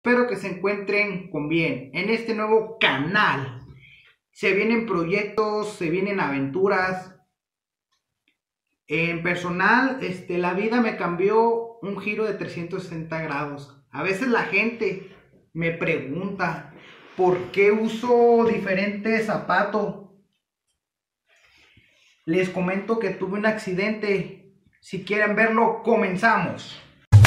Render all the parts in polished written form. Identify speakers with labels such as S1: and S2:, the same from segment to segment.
S1: Espero que se encuentren con bien en este nuevo canal. Se vienen proyectos, se vienen aventuras. En personal, la vida me cambió un giro de 360 grados. A veces la gente me pregunta por qué uso diferentes zapatos. Les comento que tuve un accidente. Si quieren verlo, comenzamos.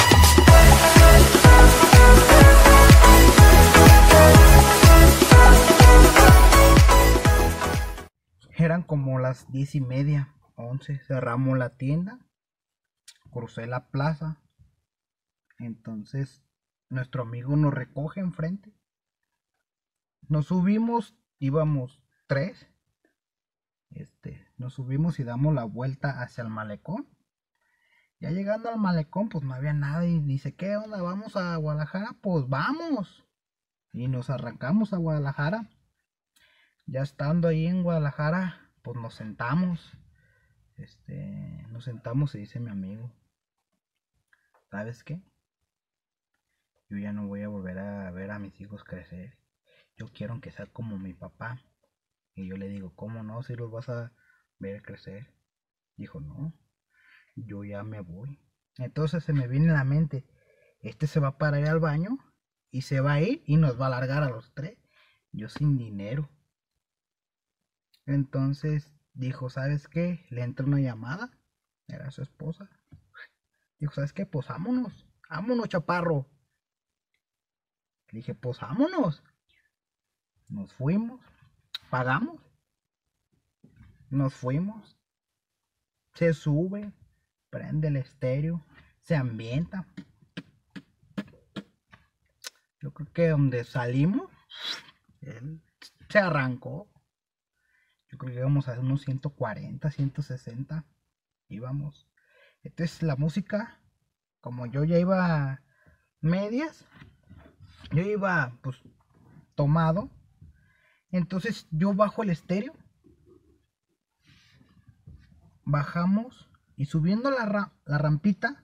S1: Eran como las 10:30, 11. Cerramos la tienda. Crucé la plaza. Entonces nuestro amigo nos recoge enfrente. Nos subimos, íbamos 3. Nos subimos y damos la vuelta hacia el malecón. Ya llegando al malecón, pues no había nada. Y dice, ¿qué onda? ¿Vamos a Guadalajara? Pues vamos. Y nos arrancamos a Guadalajara. Ya estando ahí en Guadalajara, pues nos sentamos. Nos sentamos y dice mi amigo, ¿sabes qué? Yo ya no voy a volver a ver a mis hijos crecer. Yo quiero que sea como mi papá. Y yo le digo, ¿cómo no? Si los vas a ver crecer. Dijo, no, yo ya me voy. Entonces se me viene a la mente, se va para ir al baño y se va a ir y nos va a largar a los 3. Yo sin dinero. Entonces dijo, ¿sabes qué? Le entra una llamada. Era su esposa. Dijo, ¿sabes qué? Pues vámonos. Vámonos, chaparro. Le dije, pues vámonos. Nos fuimos. Pagamos. Nos fuimos. Se sube. Prende el estéreo. Se ambienta. Yo creo que donde salimos, él se arrancó. Yo creo que íbamos a unos 140, 160. Íbamos. Entonces la música, como yo ya iba medias, yo iba pues tomado. Entonces yo bajo el estéreo. Bajamos y subiendo la rampita,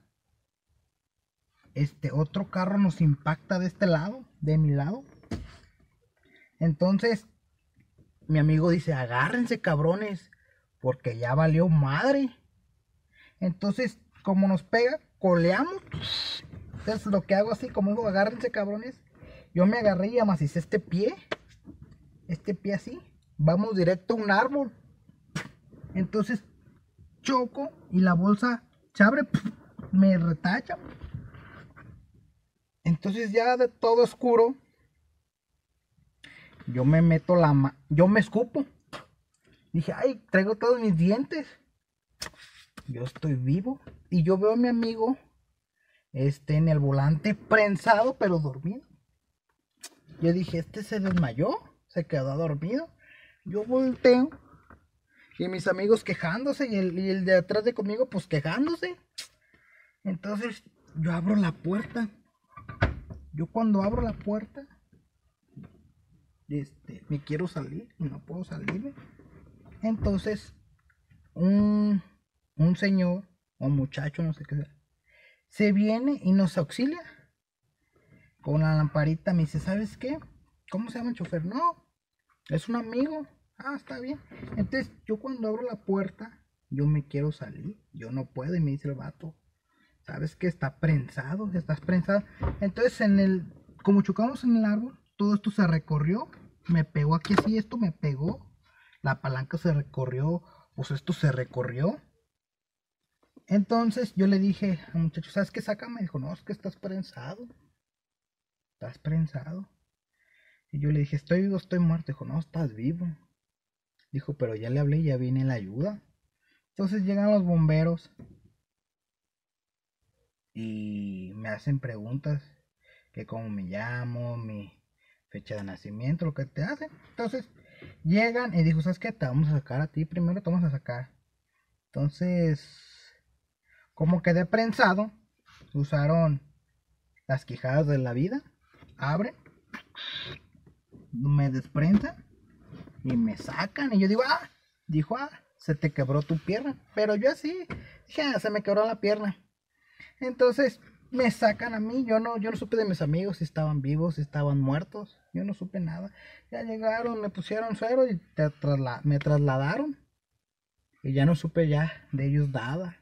S1: otro carro nos impacta de este lado, de mi lado. Entonces mi amigo dice, agárrense cabrones, porque ya valió madre. Entonces, como nos pega, coleamos. Entonces lo que hago así, como digo, agárrense cabrones. Yo me agarré y amacicé este pie así. Vamos directo a un árbol. Entonces choco y la bolsa se abre, me retacha. Entonces ya de todo oscuro, yo me meto yo me escupo. Dije, ay, traigo todos mis dientes. Yo estoy vivo. Y yo veo a mi amigo en el volante prensado, pero dormido. Yo dije, se desmayó, se quedó dormido. Yo volteo y mis amigos quejándose y el de atrás de conmigo pues quejándose. Entonces yo abro la puerta. Yo cuando abro la puerta, me quiero salir y no puedo salirme. Entonces un señor o muchacho, no sé qué sea, se viene y nos auxilia con la lamparita. Me dice, ¿sabes qué? ¿Cómo se llama el chofer? No, es un amigo. Ah, está bien. Entonces yo cuando abro la puerta, yo me quiero salir, yo no puedo. Y me dice el vato, ¿sabes qué? Está prensado, estás prensado. Entonces como chocamos en el árbol, todo esto se recorrió. Me pegó aquí así, esto me pegó. La palanca se recorrió, pues esto se recorrió. Entonces yo le dije al muchacho, ¿sabes qué? Sácame. Dijo, no, es que estás prensado. Estás prensado. Y yo le dije, ¿estoy vivo, estoy muerto? Dijo, no, estás vivo. Dijo, pero ya le hablé y ya viene la ayuda. Entonces llegan los bomberos y me hacen preguntas, que cómo me llamo, mi fecha de nacimiento, lo que te hacen. Entonces llegan y dijo, ¿sabes qué? Te vamos a sacar a ti primero, te vamos a sacar. Entonces, como quedé prensado, usaron las quijadas de la vida, abren, me desprensan y me sacan. Y yo digo, se te quebró tu pierna. Pero yo así dije, se me quebró la pierna. Entonces me sacan a mí. Yo no supe de mis amigos si estaban vivos, si estaban muertos. Yo no supe nada. Ya llegaron, me pusieron suero y me trasladaron. Y ya no supe ya de ellos nada.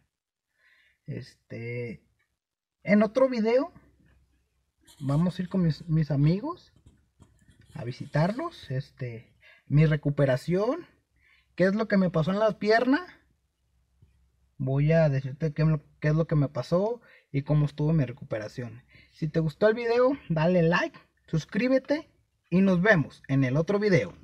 S1: En otro video vamos a ir con mis amigos a visitarlos. Mi recuperación. ¿Qué es lo que me pasó en la pierna? Voy a decirte qué es lo que me pasó y cómo estuvo mi recuperación. Si te gustó el video, dale like, suscríbete y nos vemos en el otro video.